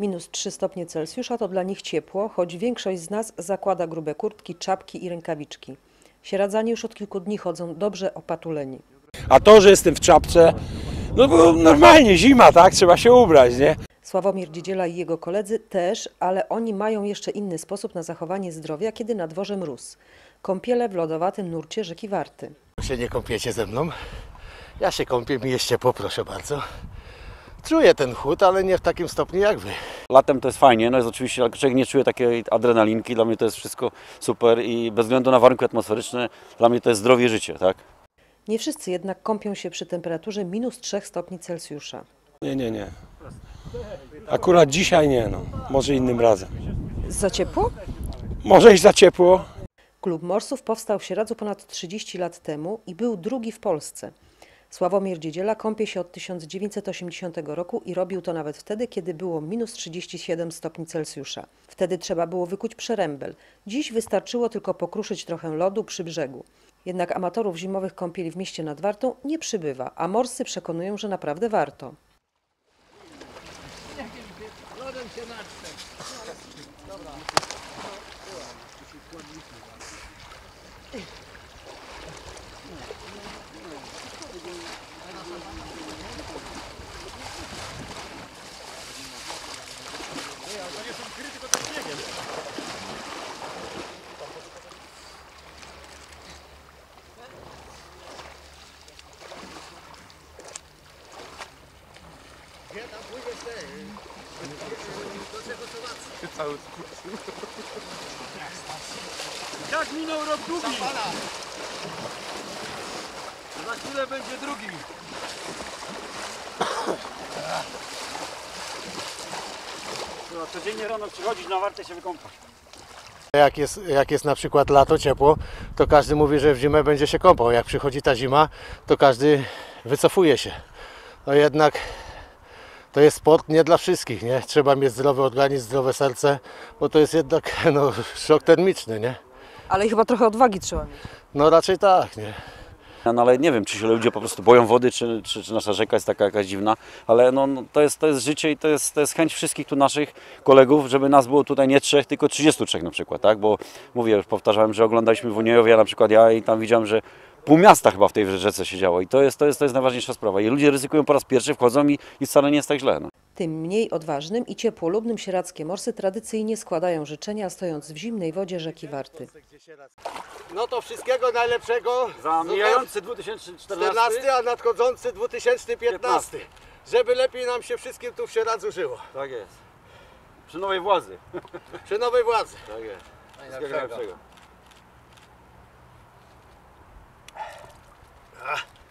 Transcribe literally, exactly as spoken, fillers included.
Minus trzy stopnie Celsjusza to dla nich ciepło, choć większość z nas zakłada grube kurtki, czapki i rękawiczki. Sieradzanie już od kilku dni chodzą dobrze opatuleni. A to, że jestem w czapce, no bo normalnie zima, tak? Trzeba się ubrać, nie? Sławomir Dziedziela i jego koledzy też, ale oni mają jeszcze inny sposób na zachowanie zdrowia, kiedy na dworze mróz. Kąpiele w lodowatym nurcie rzeki Warty. Się nie kąpiecie ze mną? Ja się kąpię, mi jest ciepło, proszę bardzo. Czuję ten chłód, ale nie w takim stopniu jak wy. Latem to jest fajnie, no jest oczywiście, człowiek nie czuje takiej adrenalinki, dla mnie to jest wszystko super i bez względu na warunki atmosferyczne, dla mnie to jest zdrowie życie, tak? Nie wszyscy jednak kąpią się przy temperaturze minus trzy stopni Celsjusza. Nie, nie, nie. Akurat dzisiaj nie, no. Może innym razem. Za ciepło? Może i za ciepło. Klub Morsów powstał w Sieradzu ponad trzydzieści lat temu i był drugi w Polsce. Sławomir Dziedziela kąpie się od tysiąc dziewięćset osiemdziesiątego roku i robił to nawet wtedy, kiedy było minus trzydzieści siedem stopni Celsjusza. Wtedy trzeba było wykuć przerębel. Dziś wystarczyło tylko pokruszyć trochę lodu przy brzegu. Jednak amatorów zimowych kąpieli w mieście nad Wartą nie przybywa, a morscy przekonują, że naprawdę warto. Jak minął rok drugi? Za chwilę będzie drugi. Trzeba codziennie rano przychodzić na Wartę się wykąpać. Jak jest, jak jest na przykład lato, ciepło, to każdy mówi, że w zimę będzie się kąpał. Jak przychodzi ta zima, to każdy wycofuje się. No jednak to jest sport nie dla wszystkich, nie? Trzeba mieć zdrowy organizm, zdrowe serce, bo to jest jednak no, szok termiczny, nie? Ale chyba trochę odwagi trzeba mieć. No raczej tak, nie? No ale nie wiem, czy się ludzie po prostu boją wody, czy, czy, czy nasza rzeka jest taka jakaś dziwna, ale no, no, to, jest, to jest życie i to jest, to jest chęć wszystkich tu naszych kolegów, żeby nas było tutaj nie trzech, tylko trzydziestu trzech na przykład, tak? Bo mówię, już powtarzałem, że oglądaliśmy w Uniejowie, na przykład ja i tam widziałem, że pół miasta chyba w tej rzece się działo i to jest, to jest, to jest najważniejsza sprawa. I ludzie ryzykują po raz pierwszy, wchodzą i, i wcale nie jest tak źle. No. Tym mniej odważnym i ciepłolubnym sieradzkie morsy tradycyjnie składają życzenia, stojąc w zimnej wodzie rzeki Warty. No to wszystkiego najlepszego Za mijający dwa tysiące czternasty, czternasty, a nadchodzący dwa tysiące piętnasty. Żeby lepiej nam się wszystkim tu w Sieradzu żyło. Tak jest. Przy nowej władzy. Przy nowej władzy. Tak jest. Wszystkiego najlepszego. Ach.